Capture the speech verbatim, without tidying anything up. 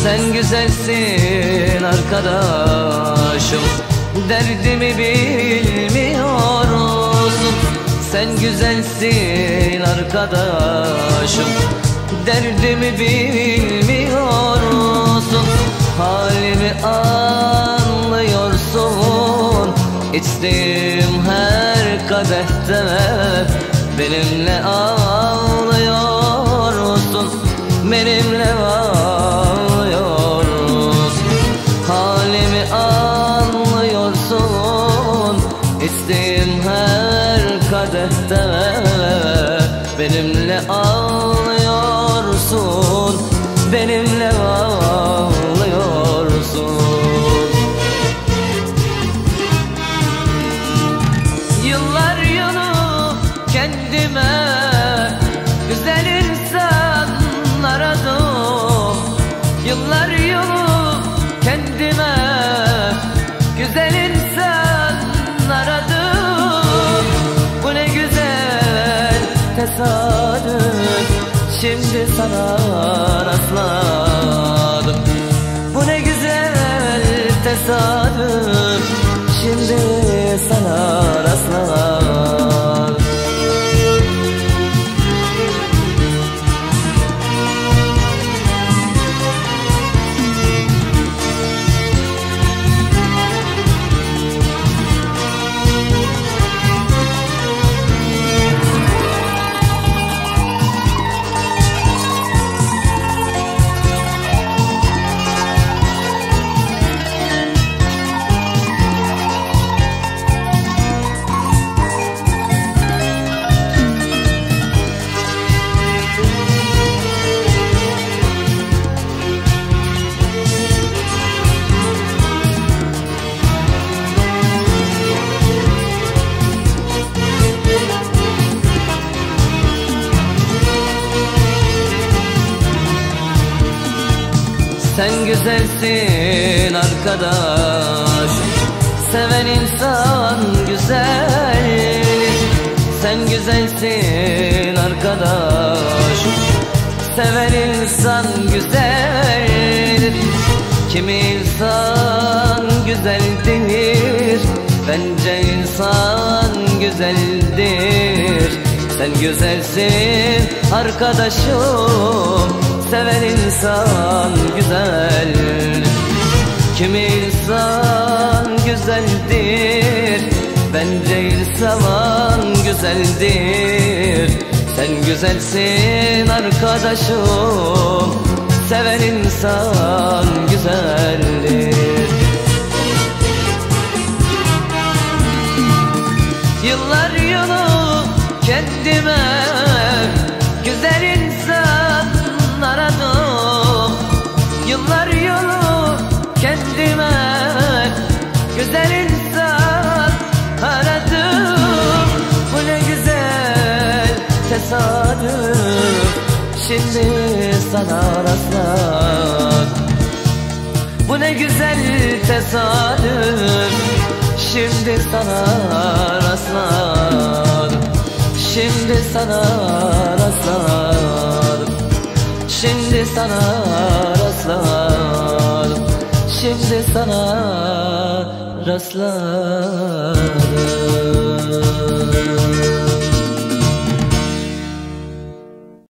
Sen güzelsin arkadaşım, derdimi bilmiyorsun. Sen güzelsin arkadaşım, derdimi bilmiyorsun. Halimi anlıyorsun, içtiğim her kadehte benimle ağlıyorsun, benimle ağlıyorsun. Halimi anlıyorsun, içtiğim her kadehte benimle ağlıyorsun, benimle ağlıyorsun. Yıllar yılı kendime güzel insan aradım. Yıllar yılı kendime güzel insan aradım. Bu ne güzel tesadüf, şimdi sana rastladım. Bu ne güzel tesadüf, şimdi sana rastladım. Sen güzelsin arkadaş, seven insan güzel. Sen güzelsin arkadaş, seven insan güzel. Kimi insan güzeldir, bence insan güzeldir. Sen güzelsin arkadaşım, seven insan güzel. Kimi insan güzeldir, bence insan güzeldir. Sen güzelsin arkadaşım, seven insan güzeldir. Yıllar yılı kendime güzel insan aradım. Yıllar yılı kendime güzel insan aradım. Bu ne güzel tesadüf, şimdi sana rastladım. Bu ne güzel tesadüf, şimdi sana rastladım. Şimdi sana rastladım, şimdi sana rastladım, şimdi sana rastladım.